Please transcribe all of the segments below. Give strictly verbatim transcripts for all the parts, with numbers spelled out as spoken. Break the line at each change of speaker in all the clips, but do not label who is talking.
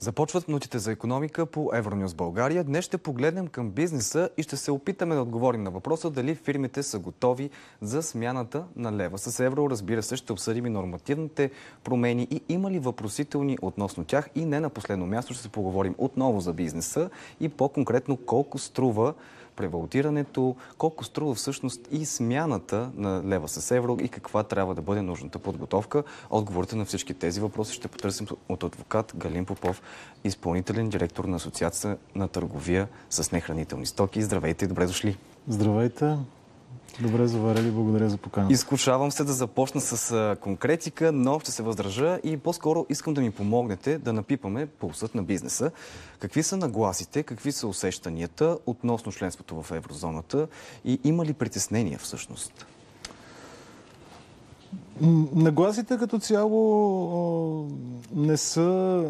Започват минутите за икономика по Евронюс България. Днес ще погледнем към бизнеса и ще се опитаме да отговорим на въпроса дали фирмите са готови за смяната на лева с евро. Разбира се, ще обсъдим и нормативните промени и има ли въпросителни относно тях. И не на последно място ще се поговорим отново за бизнеса и по-конкретно колко струва превалутирането, колко струва всъщност и смяната на лева с евро и каква трябва да бъде нужната подготовка. Отговорите на всички тези въпроси ще потърсим от адвокат Галин Попов, изпълнителен директор на Асоциация на търговия с нехранителни стоки. Здравейте и добре дошли!
Здравейте! Добре заварили, благодаря за поканата.
Изкушавам се да започна с конкретика, но ще се въздържа и по-скоро искам да ми помогнете да напипаме пулсът на бизнеса. Какви са нагласите, какви са усещанията относно членството в еврозоната и има ли притеснения всъщност?
Нагласите като цяло не са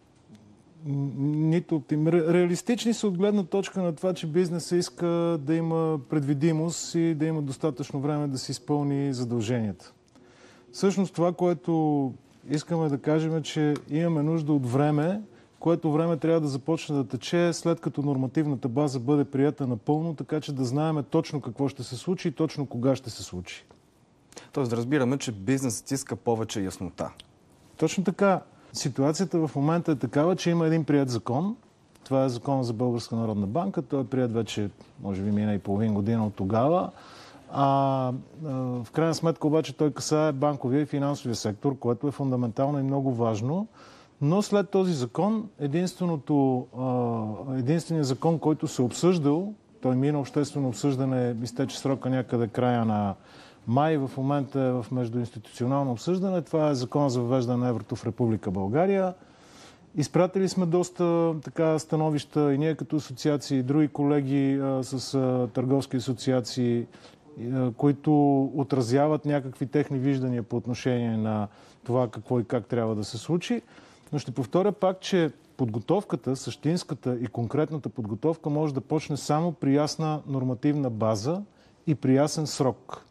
нито оптим... реалистични са от гледна точка на това, че бизнесът иска да има предвидимост и да има достатъчно време да си изпълни задълженията. Всъщност това, което искаме да кажем е, че имаме нужда от време, което време трябва да започне да тече след като нормативната база бъде приета напълно, така че да знаем точно какво ще се случи и точно кога ще се случи.
Тоест да разбираме, че бизнесът иска повече яснота.
Точно така. Ситуацията в момента е такава, че има един приет закон. Това е закон за Българска народна банка. Той е приет вече, може би, мина и половин година от тогава. А, а в крайна сметка обаче той касае банковия и финансовия сектор, което е фундаментално и много важно. Но след този закон, единственото, а, единственият закон, който се обсъждал, той мина обществено обсъждане, изтече срока някъде края на май, в момента е в междуинституционално обсъждане. Това е закон за въвеждане на еврото в Република България. Изпратили сме доста така становища и ние като асоциации, и други колеги а, с а, търговски асоциации, а, които отразяват някакви техни виждания по отношение на това какво и как трябва да се случи. Но ще повторя пак, че подготовката, същинската и конкретната подготовка може да почне само при ясна нормативна база и при ясен срок.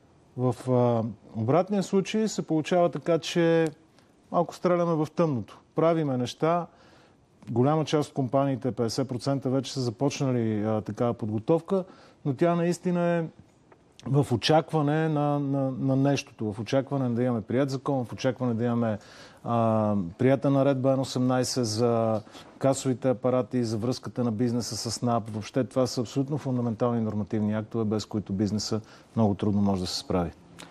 В а, обратния случай се получава така, че малко стреляме в тъмното. Правиме неща. Голяма част от компаниите, петдесет процента вече са започнали а, такава подготовка, но тя наистина е в очакване на, на, на нещото. В очакване да имаме прият закон, в очакване да имаме а, прията наредба Н осемнайсет за касовите апарати, за връзката на бизнеса с НАП. Въобще това са абсолютно фундаментални нормативни актове, без които бизнеса много трудно може да се справи.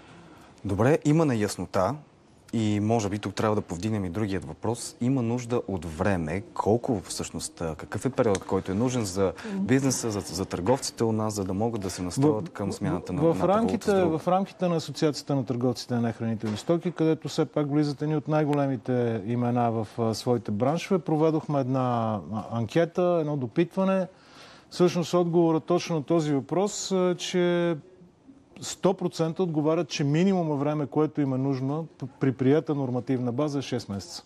Добре, има неяснота и може би тук трябва да повдигнем и другият въпрос. Има нужда от време. Колко всъщност, какъв е период, който е нужен за бизнеса, за, за търговците у нас, за да могат да се настроят към смяната на,
в, в,
на
рамките, в рамките на Асоциацията на търговците на нехранителни стоки, където все пак влизат едни от най-големите имена в а, своите браншове, проведохме една анкета, едно допитване. Всъщност отговорът точно на този въпрос е, че сто процента отговарят, че минимума време, което им е нужно при приета нормативна база е шест месеца.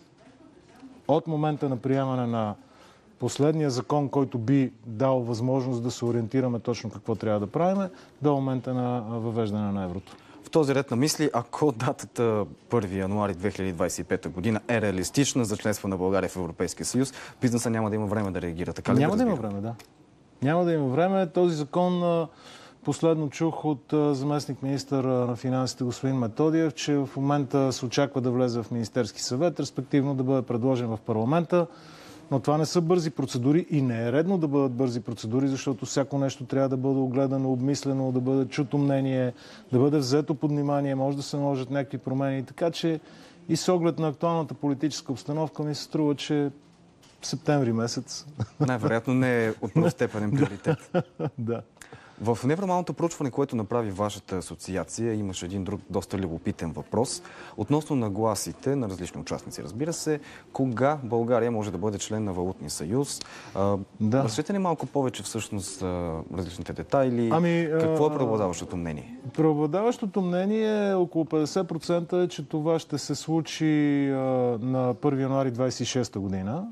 От момента на приемане на последния закон, който би дал възможност да се ориентираме точно какво трябва да правим, до момента на въвеждане на еврото.
В този ред на мисли, ако датата първи януари две хиляди двадесет и пета година е реалистична за членство на България в Европейския съюз, бизнеса няма да има време да реагира. Така ли?
Няма да има време, да. Няма да има време. Този закон последно чух от заместник министър на финансите господин Методиев, че в момента се очаква да влезе в Министерски съвет, респективно да бъде предложен в парламента. Но това не са бързи процедури и не е редно да бъдат бързи процедури, защото всяко нещо трябва да бъде огледано, обмислено, да бъде чуто мнение, да бъде взето под внимание, може да се наложат някакви промени. Така че и с оглед на актуалната политическа обстановка ми се струва, че септември месец.
Най-вероятно не е от първостепенен приоритет.
Да.
В неформалното проучване, което направи вашата асоциация, имаше един друг доста любопитен въпрос относно нагласите на различни участници. Разбира се, кога България може да бъде член на Валутния съюз? Да. Разкажете ни малко повече всъщност за различните детайли. Ами, какво е преобладаващото мнение?
Преобладаващото мнение е около петдесет процента е, че това ще се случи а, на първи януари двадесет и шеста година.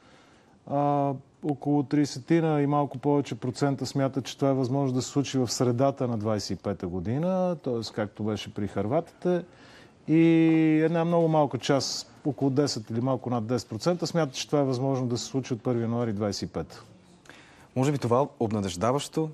А, около тридесет и малко повече процента смятат, че това е възможно да се случи в средата на двадесет и пета година, т.е. както беше при хърватите. И една много малка част, около десет или малко над десет процента, смятат, че това е възможно да се случи от първи януари двадесет и пета.
Може би това е обнадеждаващо?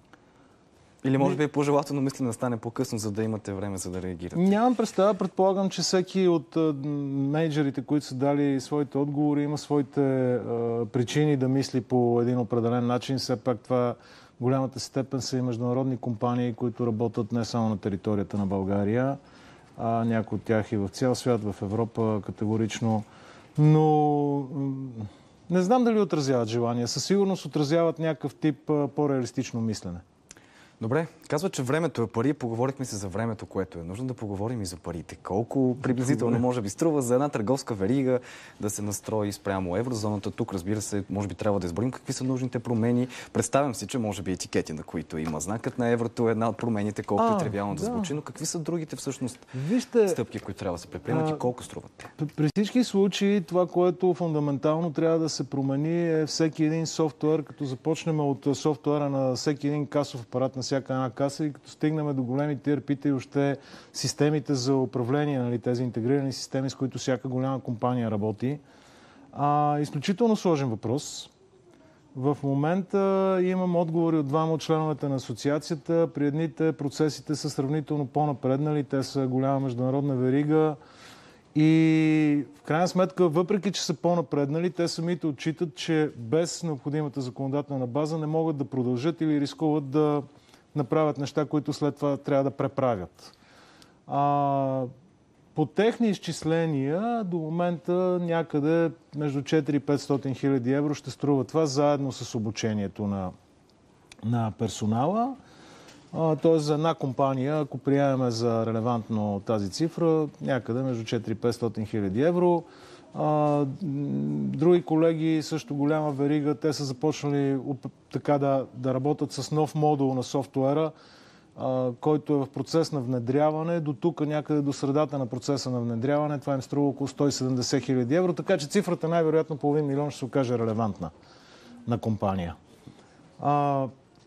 Или може би е пожелателно мислене да стане по-късно, за да имате време за да реагирате?
Нямам представа. Предполагам, че всеки от мениджърите, които са дали своите отговори, има своите а, причини да мисли по един определен начин. Все пак това голямата степен са и международни компании, които работят не само на територията на България, а някои от тях и в цял свят, в Европа категорично. Но не знам дали отразяват желания. Със сигурност отразяват някакъв тип а, по-реалистично мислене.
Добре, казва, че времето е пари. Поговорихме се за времето, което е нужно да поговорим и за парите. Колко приблизително може би струва за една търговска верига да се настрои спрямо еврозоната? Тук, разбира се, може би трябва да изборим какви са нужните промени. Представям си, че може би етикети, на които има знакът на еврото, е една от промените, колкото е тривиално да, да звучи. Но какви са другите всъщност
Вижте,
стъпки, които трябва да се предприемат и колко струват те?
При всички случаи това, което фундаментално трябва да се промени, е всеки един софтуер, като започнем от софтуера на всеки един касов апарат на всяка една каса и като стигнем до големите и ар пи-та и още системите за управление, нали, тези интегрирани системи, с които всяка голяма компания работи. А, изключително сложен въпрос. В момента имам отговори от двама от членовете на асоциацията. При едните процесите са сравнително по-напреднали. Те са голяма международна верига. И в крайна сметка, въпреки че са по-напреднали, те самите отчитат, че без необходимата законодателна база не могат да продължат или рискуват да направят неща, които след това трябва да преправят. А, по техни изчисления до момента някъде между четири и петстотин хиляди евро ще струва това, заедно с обучението на, на персонала. Т.е. за една компания, ако приемем за релевантно тази цифра, някъде между четири и петстотин хиляди евро. А, други колеги, също голяма верига, те са започнали така да, да работят с нов модул на софтуера, а, който е в процес на внедряване. До тук, някъде до средата на процеса на внедряване, това им струва около сто и седемдесет хиляди евро, така че цифрата най-вероятно половин милион ще се окаже релевантна на компания. А,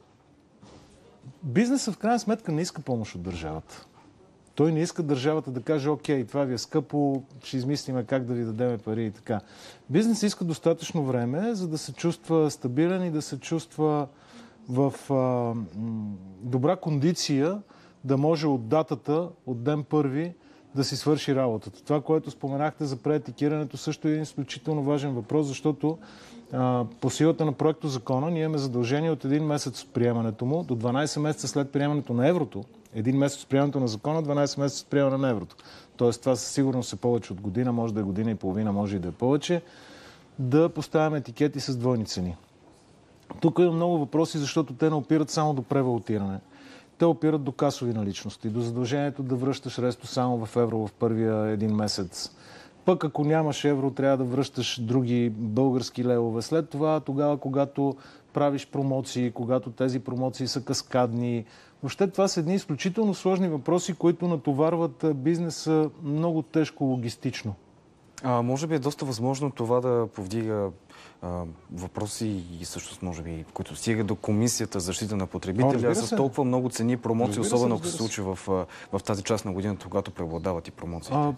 бизнесът в крайна сметка не иска помощ от държавата. Той не иска държавата да каже, окей, това ви е скъпо, ще измислиме как да ви дадем пари и така. Бизнес иска достатъчно време, за да се чувства стабилен и да се чувства в а, добра кондиция, да може от датата, от ден първи, да си свърши работата. Това, което споменахте за преетикирането, също е един изключително важен въпрос, защото а, по силата на проекто закона ние имаме задължение от един месец от приемането му до дванадесет месеца след приемането на еврото. Един месец от приемането на закона, дванадесет месеца от приемане на еврото. Тоест това със сигурност е повече от година, може да е година и половина, може и да е повече, да поставяме етикети с двойни цени. Тук има много въпроси, защото те не опират само до превалутиране. Те опират до касови наличности, до задължението да връщаш ресто само в евро в първия един месец. Пък ако нямаш евро, трябва да връщаш други български левове. След това, тогава, когато правиш промоции, когато тези промоции са каскадни. Въобще това са едни изключително сложни въпроси, които натоварват бизнеса много тежко логистично.
А, може би е доста възможно това да повдига а, въпроси и всъщност, може би, които стига до Комисията за защита на потребителя с толкова много цени и промоции, разбира особено ако се случи в, в тази част на годината, когато преобладават и промоциите. А,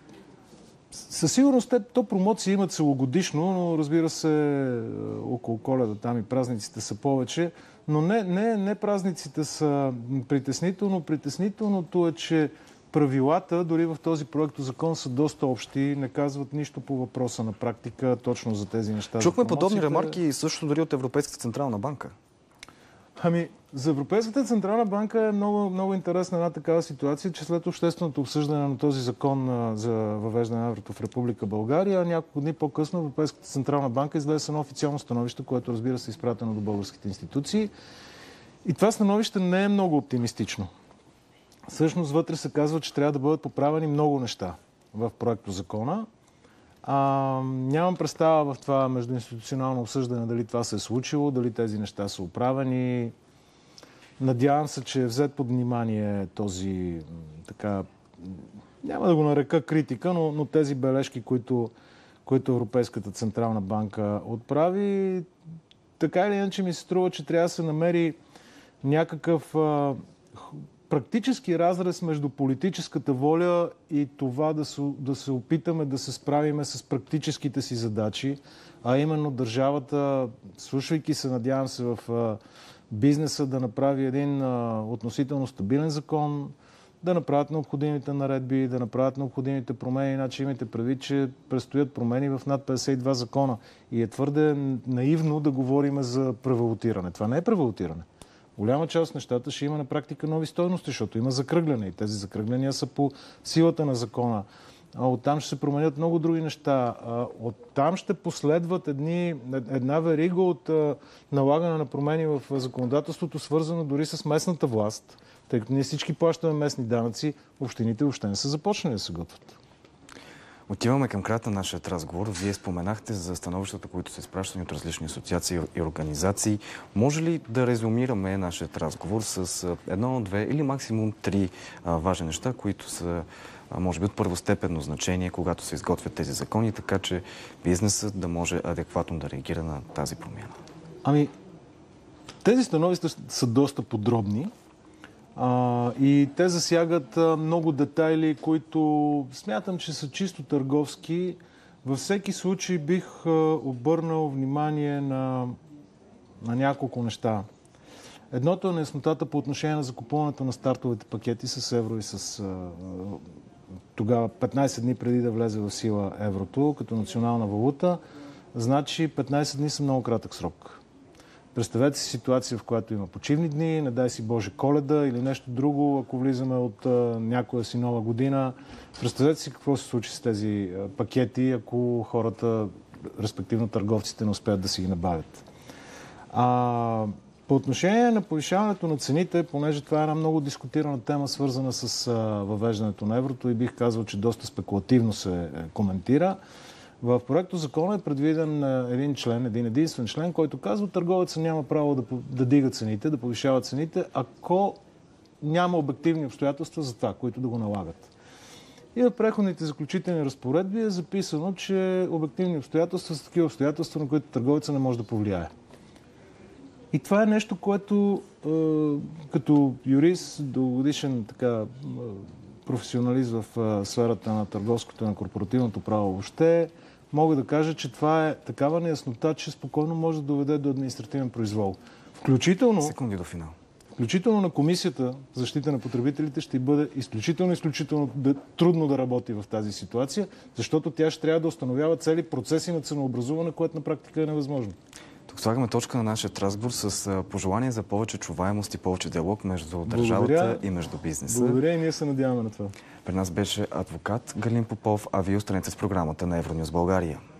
със сигурност те, то промоции имат целогодишно, но разбира се, около Коледа там и празниците са повече. Но не, не, не празниците са притеснително. Притеснителното е, че правилата, дори в този проект закон, са доста общи, не казват нищо по въпроса на практика, точно за тези неща.
Чухме подобни ремарки също дори от Европейската централна банка.
Ами, за Европейската централна банка е много, много интересна една такава ситуация, че след общественото обсъждане на този закон за въвеждане на еврото в Република България, няколко дни по-късно Европейската централна банка излезе едно официално становище, което, разбира се, е изпратено до българските институции. И това становище не е много оптимистично. Всъщност вътре се казва, че трябва да бъдат поправени много неща в проекто закона. А, нямам представа в това междуинституционално обсъждане дали това се е случило, дали тези неща са оправени. Надявам се, че е взет под внимание този, така, няма да го нарека критика, но, но тези бележки, които, които Европейската централна банка отправи. Така или иначе ми се струва, че трябва да се намери някакъв а, практически разрез между политическата воля и това да се, да се опитаме да се справиме с практическите си задачи, а именно държавата, слушайки се, надявам се, в а, бизнеса да направи един а, относително стабилен закон, да направят необходимите наредби, да направят необходимите промени, иначе имайте предвид, че предстоят промени в над петдесет и два закона. И е твърде наивно да говорим за превалутиране. Това не е превалутиране. Голяма част от нещата ще има на практика нови стойности, защото има закръгляне и тези закръгляния са по силата на закона. Оттам ще се променят много други неща. Оттам ще последват едни, една верига от налагане на промени в законодателството, свързано дори с местната власт, тъй като ние всички плащаме местни данъци, общините въобще не са започнали да се готвят.
Отиваме към края на нашия разговор. Вие споменахте за становищата, които са изпращани от различни асоциации и организации. Може ли да резюмираме нашия разговор с едно, две или максимум три а, важни неща, които са, а, може би, от първостепенно значение, когато се изготвят тези закони, така че бизнесът да може адекватно да реагира на тази промяна?
Ами, тези становища са доста подробни. А, и те засягат а, много детайли, които смятам, че са чисто търговски. Във всеки случай бих а, обърнал внимание на, на няколко неща. Едното е неяснотата по отношение на закупуването на стартовите пакети с евро и с а, тогава петнайсет дни преди да влезе в сила еврото като национална валута. Значи петнайсет дни са много кратък срок. Представете си ситуация, в която има почивни дни, не дай си Боже Коледа или нещо друго, ако влизаме от а, някоя си нова година. Представете си какво се случи с тези а, пакети, ако хората, респективно търговците, не успеят да си ги набавят. А, по отношение на повишаването на цените, понеже това е една много дискутирана тема, свързана с а, въвеждането на еврото и бих казал, че доста спекулативно се е, коментира, в проекто закона е предвиден един член, един единствен член, който казва, търговецът няма право да, да дига цените, да повишава цените, ако няма обективни обстоятелства за това, които да го налагат. И в преходните заключителни разпоредби е записано, че обективни обстоятелства са такива обстоятелства, на които търговецът не може да повлияе. И това е нещо, което е, като юрист, дългогодишен така, професионалист в е, сферата на търговското и на корпоративното право въобще, мога да кажа, че това е такава неяснота, че спокойно може да доведе до административен произвол. Включително,
Секунди до финал.
Включително на Комисията за защита на потребителите ще бъде изключително, изключително трудно да работи в тази ситуация, защото тя ще трябва да установява цели процеси на ценообразуване, което на практика е невъзможно.
Тук слагаме точка на нашия разговор с пожелание за повече чуваемост и повече диалог между държавата
Благодаря.
и между бизнеса.
Благодаря и ние се надяваме на това.
При нас беше адвокат Галин Попов, а вие останете с програмата на Евронюс България.